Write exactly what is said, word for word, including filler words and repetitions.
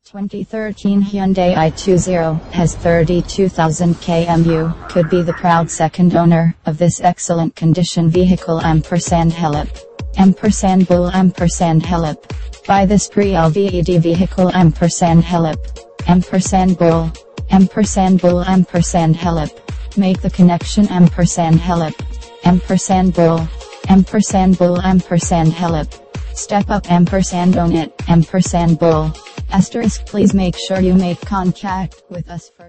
twenty thirteen Hyundai i twenty has thirty-two thousand kilometers, could be the proud second owner of this excellent condition vehicle. Ampersand help. Ampersand bull. Ampersand help. Buy this pre-L V E D vehicle. Ampersand help. Ampersand bull. Ampersand bull. Ampersand help. Make the connection. Ampersand help. Ampersand bull. Ampersand bull. Ampersand help. Step up. Ampersand own it. Ampersand bull. Asterisk, please make sure you make contact with us first.